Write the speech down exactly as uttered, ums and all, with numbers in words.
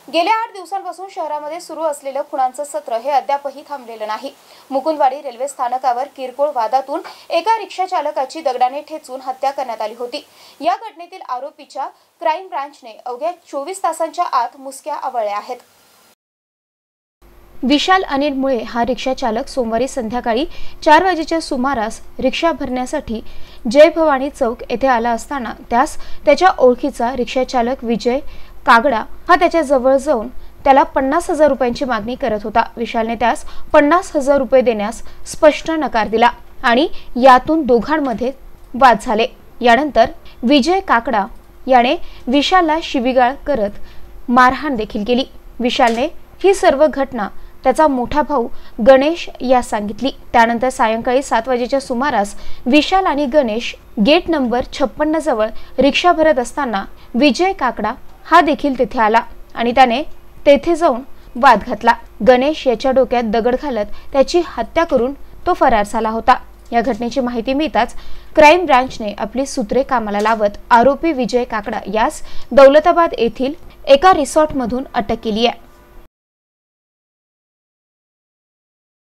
गेल्या आठ दिवसांपासून शहरामध्ये सुरू असलेलं खुणांचं सत्र हे अद्यापही थांबलेलं नाही। मुकुंदवाडी रेल्वे स्थानकावर किरकोळ वादातून एका रिक्षा चालकाची दगडाने ठेचून हत्या करण्यात आली होती। या घटनेतील आरोपीच्या क्राईम ब्रांचने अवघ्या चोवीस तासांच्या आत मुसक्या आवळल्या आहेत। विशाल अनिल मुळे हा रिक्षा चालक सोमवारी संध्याकाळी चार वाजेच्या सुमारास रिक्षा भरण्यासाठी जय भवानी चौक येथे आला असताना त्यास त्याच्या ओळखीचा रिक्षा चालक विजय कागडा हा त्याच्या जवळ जाऊन त्याला पन्नास हजार रुपयांची मागणी करत होता। विशालने त्यास पन्नास हजार रुपये देण्यास स्पष्ट नकार दिला आणि यातून दोघांमध्ये वाद झाले। यानंतर विजय काकडा याने विशालला शिवीगाळ करत मारहाण देखील केली। विशालने ही सर्व घटना त्याचा मोठा भाऊ गणेश यास सांगितली। त्यानंतर सायंकाळी सात वाजेच्या सुमारास विशाल आणि गणेश गेट नंबर छप्पन्न जवळ रिक्षा भरत असताना विजय काकडा हा देखील तेथे आला आणि त्याने तेथे जाऊन वाद घातला। गणेश याच्या डोक्यात दगड घालत त्याची हत्या करून तो फरार झाला होता। या घटनेची माहिती मिळताच क्राईम ब्रांचने आपली सूत्रे कामाला लावत आरोपी विजय काकडा यास दौलताबाद येथील एका रिसॉर्टमधून अटक केली आहे।